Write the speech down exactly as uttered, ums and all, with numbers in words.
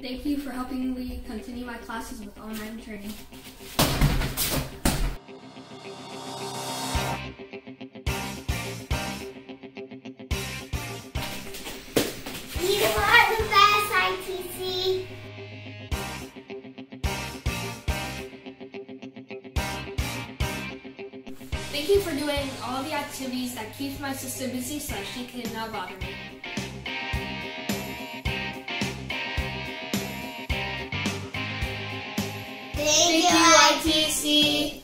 thank you for helping me continue my classes with online training. You are the best, I T C. Thank you for doing all the activities that keeps my sister busy so that she cannot bother me. Thank, Thank you, I T C.